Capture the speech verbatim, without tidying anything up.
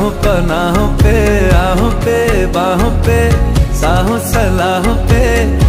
राहों पनाहों पे, आहों पे बाहों पे, साहों सलाहों पे